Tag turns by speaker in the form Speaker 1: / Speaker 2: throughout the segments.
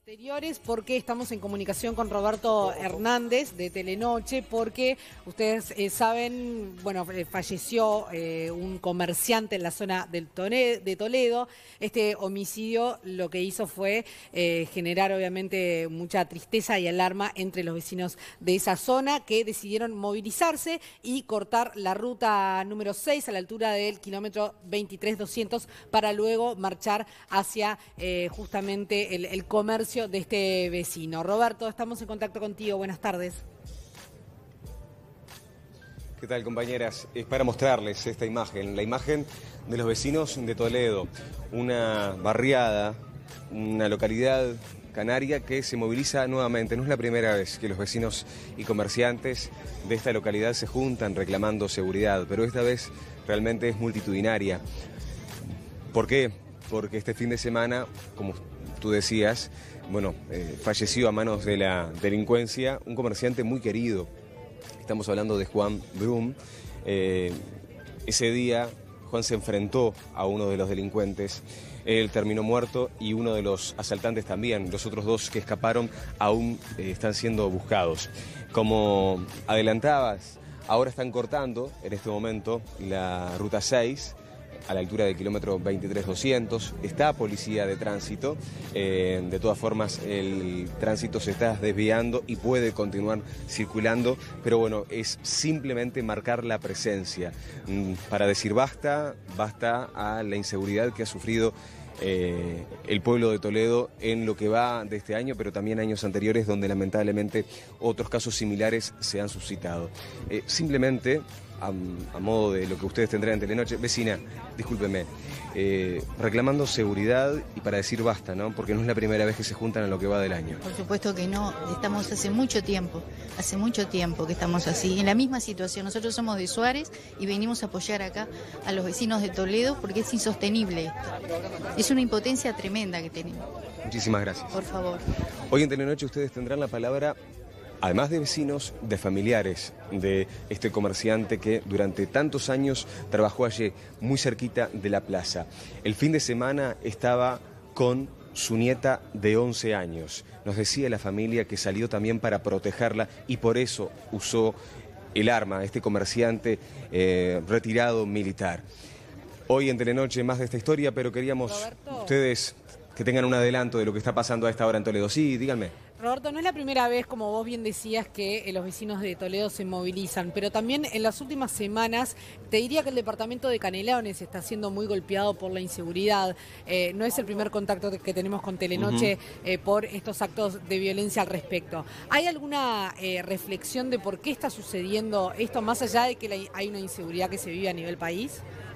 Speaker 1: Exteriores, porque estamos en comunicación con Roberto Hernández de Telenoche, porque ustedes saben, bueno, falleció un comerciante en la zona de Toledo. Este homicidio lo que hizo fue generar obviamente mucha tristeza y alarma entre los vecinos de esa zona, que decidieron movilizarse y cortar la ruta número 6 a la altura del kilómetro 23.200 para luego marchar hacia justamente el comercio de este vecino. Roberto, estamos en contacto contigo. Buenas tardes.
Speaker 2: ¿Qué tal, compañeras? Es para mostrarles esta imagen, la imagen de los vecinos de Toledo, una barriada, una localidad canaria que se moviliza nuevamente. No es la primera vez que los vecinos y comerciantes de esta localidad se juntan reclamando seguridad, pero esta vez realmente es multitudinaria. ¿Por qué? Porque este fin de semana, como tú decías, bueno, falleció a manos de la delincuencia un comerciante muy querido. Estamos hablando de Juan Brum. Ese día Juan se enfrentó a uno de los delincuentes. Él terminó muerto y uno de los asaltantes también. Los otros dos que escaparon aún están siendo buscados. Como adelantabas, ahora están cortando en este momento la ruta 6 a la altura del kilómetro 23.200. Está policía de tránsito. De todas formas, el tránsito se está desviando y puede continuar circulando, pero bueno, es simplemente marcar la presencia para decir basta a la inseguridad que ha sufrido el pueblo de Toledo en lo que va de este año, pero también años anteriores, donde lamentablemente otros casos similares se han suscitado. Simplemente, a modo de lo que ustedes tendrán en Telenoche, vecina, discúlpeme, reclamando seguridad y para decir basta, ¿no? Porque no es la primera vez que se juntan en lo que va del año.
Speaker 3: Por supuesto que no, estamos hace mucho tiempo que estamos así, en la misma situación. Nosotros somos de Suárez y venimos a apoyar acá a los vecinos de Toledo porque es insostenible esto. Es una impotencia tremenda que tenemos.
Speaker 2: Muchísimas gracias.
Speaker 3: Por favor.
Speaker 2: Hoy en Telenoche ustedes tendrán la palabra, además de vecinos, de familiares de este comerciante que durante tantos años trabajó allí, muy cerquita de la plaza. El fin de semana estaba con su nieta de 11 años. Nos decía la familia que salió también para protegerla y por eso usó el arma, este comerciante retirado militar. Hoy en Telenoche más de esta historia, pero queríamos, Roberto, ustedes que tengan un adelanto de lo que está pasando a esta hora en Toledo. Sí, díganme.
Speaker 1: Roberto, no es la primera vez, como vos bien decías, que los vecinos de Toledo se movilizan, pero también en las últimas semanas te diría que el departamento de Canelones está siendo muy golpeado por la inseguridad. No es el primer contacto que tenemos con Telenoche por estos actos de violencia al respecto. ¿Hay alguna reflexión de por qué está sucediendo esto, más allá de que hay una inseguridad que se vive a nivel país?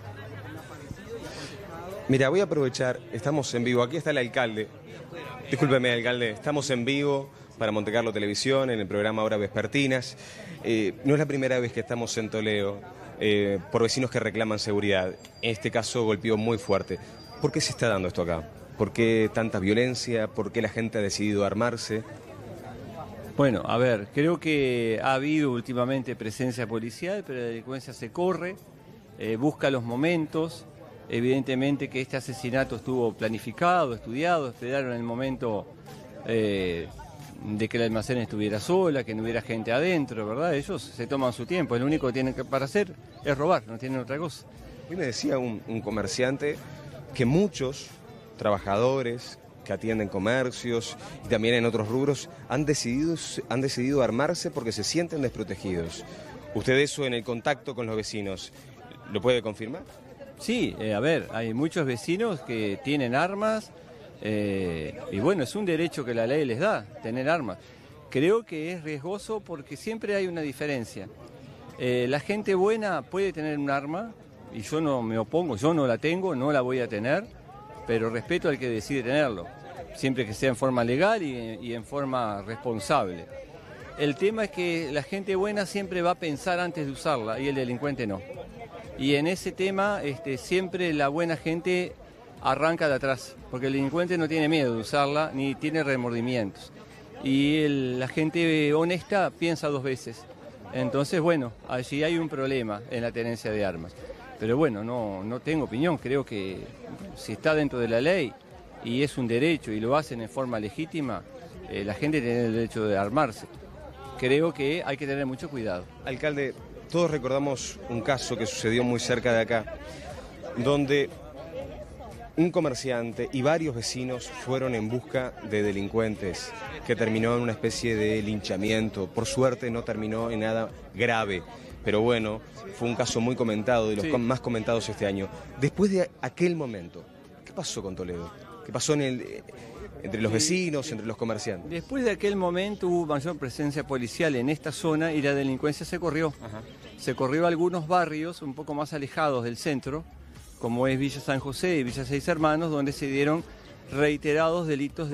Speaker 2: Mira, voy a aprovechar, estamos en vivo, aquí está el alcalde. Discúlpeme, alcalde, estamos en vivo para Montecarlo Televisión, en el programa Horas Vespertinas. No es la primera vez que estamos en Toledo por vecinos que reclaman seguridad. En este caso golpeó muy fuerte. ¿Por qué se está dando esto acá? ¿Por qué tanta violencia? ¿Por qué la gente ha decidido armarse?
Speaker 4: Bueno, a ver, creo que ha habido últimamente presencia policial, pero la delincuencia se corre, busca los momentos. Evidentemente que este asesinato estuvo planificado, estudiado, esperaron el momento de que el almacén estuviera sola, que no hubiera gente adentro, ¿verdad? Ellos se toman su tiempo, lo único que tienen para hacer es robar, no tienen otra cosa.
Speaker 2: Hoy me decía un comerciante que muchos trabajadores que atienden comercios y también en otros rubros han decidido armarse porque se sienten desprotegidos. ¿Usted eso en el contacto con los vecinos lo puede confirmar?
Speaker 4: Sí, a ver, hay muchos vecinos que tienen armas y bueno, es un derecho que la ley les da, tener armas. Creo que es riesgoso porque siempre hay una diferencia. La gente buena puede tener un arma y yo no me opongo, yo no la tengo, no la voy a tener, pero respeto al que decide tenerlo, siempre que sea en forma legal y en forma responsable. El tema es que la gente buena siempre va a pensar antes de usarla y el delincuente no. Y en ese tema siempre la buena gente arranca de atrás, porque el delincuente no tiene miedo de usarla ni tiene remordimientos. Y la gente honesta piensa dos veces. Entonces, bueno, allí hay un problema en la tenencia de armas. Pero bueno, no tengo opinión, creo que si está dentro de la ley y es un derecho y lo hacen en forma legítima, la gente tiene el derecho de armarse. Creo que hay que tener mucho cuidado.
Speaker 2: Alcalde, todos recordamos un caso que sucedió muy cerca de acá, donde un comerciante y varios vecinos fueron en busca de delincuentes, que terminó en una especie de linchamiento. Por suerte no terminó en nada grave, pero bueno, fue un caso muy comentado, de los más comentados este año. Después de aquel momento, ¿qué pasó con Toledo? ¿Qué pasó entre los vecinos, entre los comerciantes?
Speaker 4: Después de aquel momento hubo mayor presencia policial en esta zona y la delincuencia se corrió.
Speaker 2: Ajá.
Speaker 4: Se corrió a algunos barrios un poco más alejados del centro, como es Villa San José y Villa Seis Hermanos, donde se dieron reiterados delitos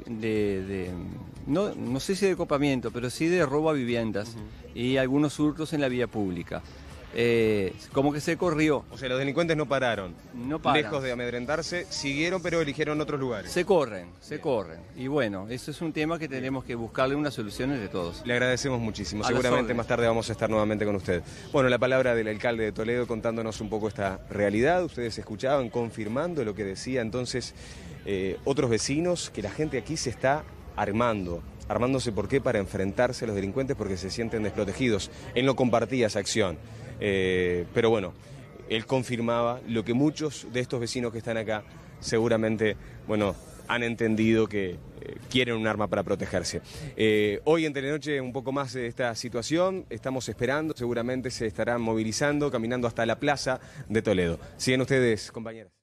Speaker 4: no sé si de copamiento, pero sí de robo a viviendas y algunos hurtos en la vía pública. Como que se corrió.
Speaker 2: O sea, los delincuentes no pararon.
Speaker 4: No paran.
Speaker 2: Lejos de amedrentarse, siguieron pero eligieron otros lugares.
Speaker 4: Se corren. Y bueno, eso es un tema que tenemos que buscarle unas soluciones de todos.
Speaker 2: Le agradecemos muchísimo.
Speaker 4: A las
Speaker 2: Seguramente
Speaker 4: órdenes.
Speaker 2: más tarde vamos a estar nuevamente con usted. Bueno, la palabra del alcalde de Toledo contándonos un poco esta realidad. Ustedes escuchaban, confirmando lo que decía entonces otros vecinos, que la gente aquí se está armando. Armándose, ¿por qué? Para enfrentarse a los delincuentes, porque se sienten desprotegidos. Él no compartía esa acción. Pero bueno, él confirmaba lo que muchos de estos vecinos que están acá seguramente, bueno, han entendido que quieren un arma para protegerse. Hoy en Telenoche un poco más de esta situación, estamos esperando, seguramente se estarán movilizando, caminando hasta la plaza de Toledo. Siguen ustedes, compañeras.